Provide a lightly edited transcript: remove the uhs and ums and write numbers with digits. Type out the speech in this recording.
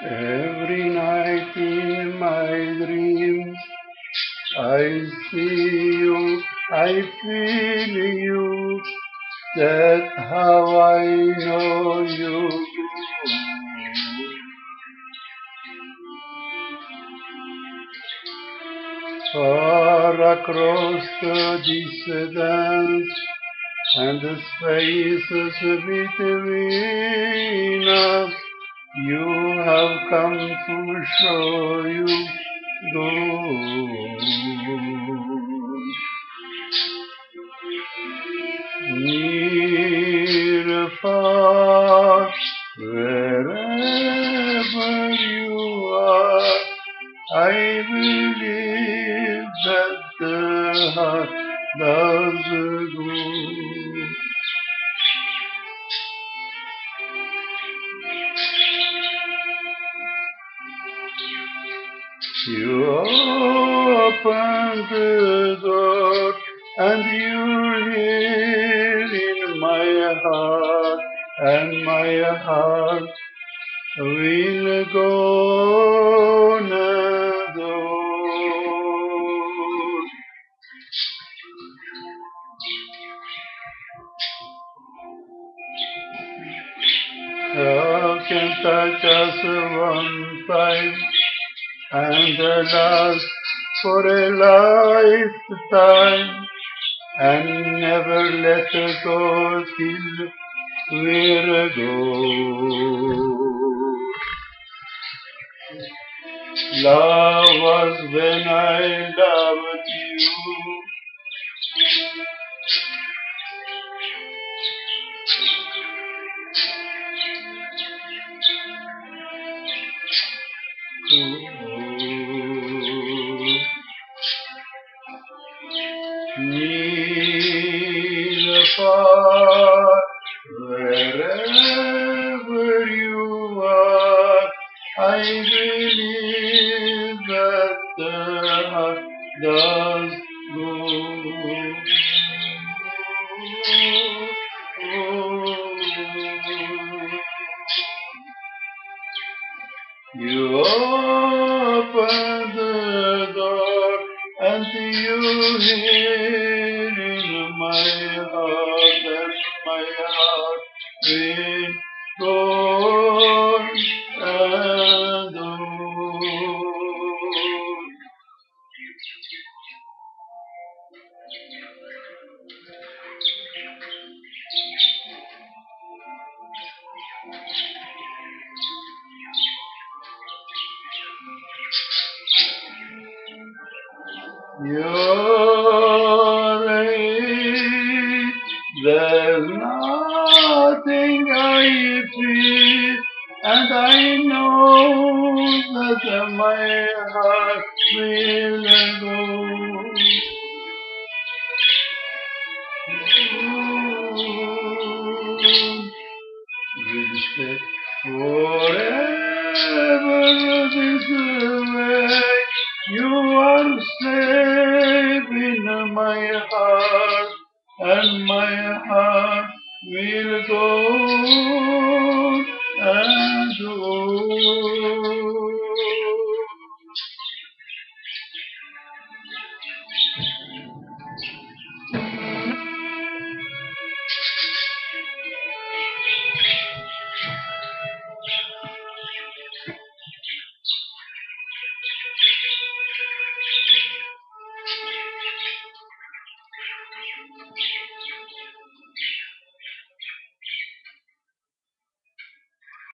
Every night in my dreams, I see you, I feel you, that's how I know you. Far across the distance and the spaces between us, you have come to show you good. Near, far, wherever you are, I believe that the heart does good. You open the door and you're here in my heart, and my heart will go on adore. How can touch us one time and last for a lifetime, and never let go till we're gone. Love was when I loved you. Near, far, wherever you are, I believe that the heart does go. You open the door and you hear in my heart, and my heart will go on and on. You're right. There's nothing I feel, and I know that my heart will go. We'll stay forever this way. You are safe in my heart, and my heart will go and go.